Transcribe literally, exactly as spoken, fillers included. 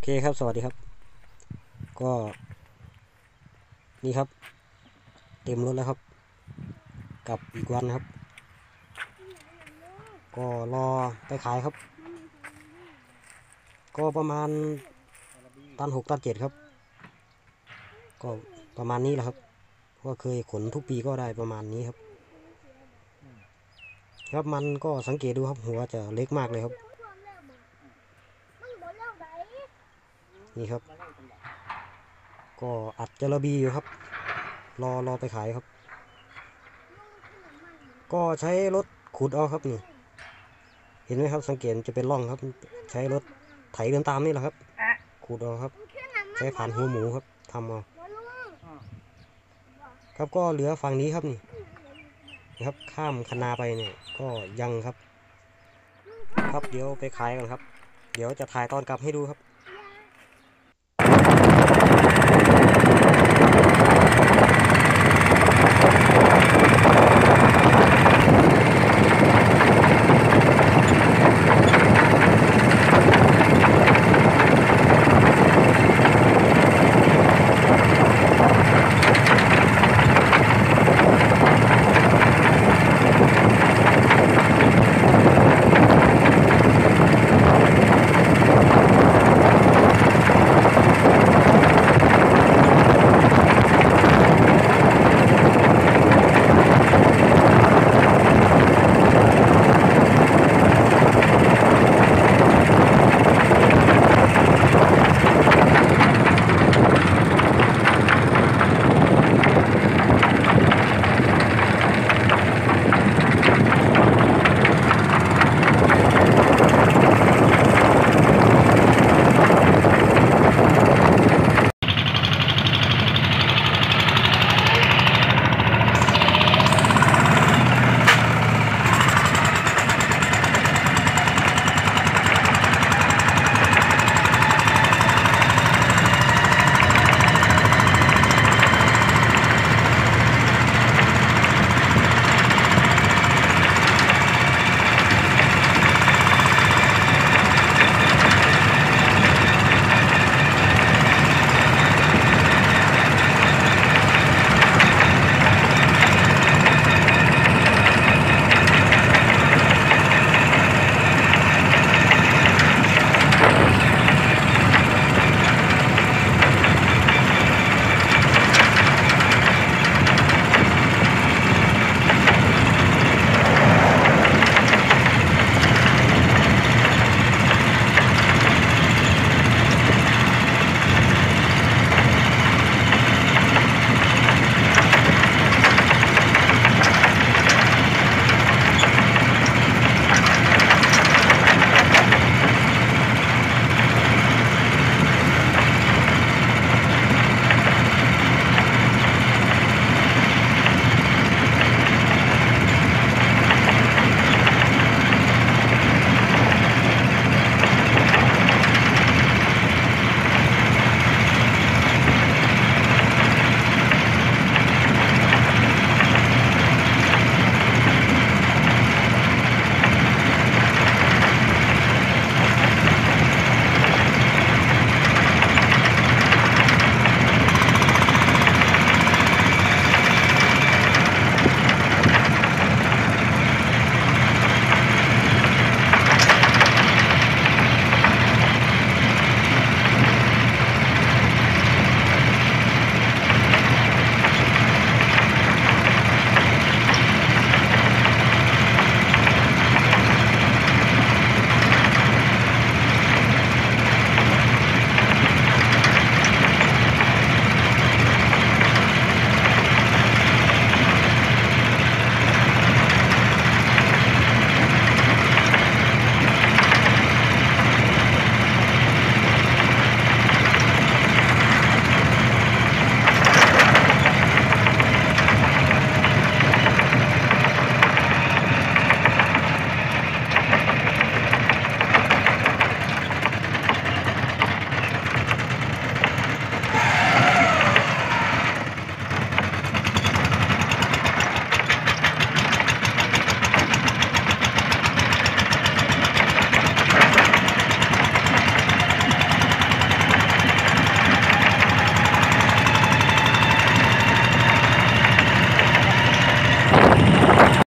เคครับสวัสดีครับก็นี่ครับเต็มรถแล้วครับกับอีกวันครับก็รอไปขายครับก็ประมาณตันหกตันเจ็ดครับก็ประมาณนี้แหละครับก็เคยขนทุกปีก็ได้ประมาณนี้ครับครับมันก็สังเกตดูครับหัวจะเล็กมากเลยครับนี่ครับก็อัดจระบีอยู่ครับรอรอไปขายครับก็ใช้รถขุดเอาครับนี่เห็นไหมครับสังเกตจะเป็นร่องครับใช้รถไถเดินตามนี่แหละครับขุดเอาครับใช้ผ่านหัวหมูครับทำเอาครับก็เหลือฝั่งนี้ครับนี่นะครับข้ามคนาไปเนี่ยก็ยังครับครับเดี๋ยวไปขายกันครับเดี๋ยวจะถ่ายตอนกลับให้ดูครับ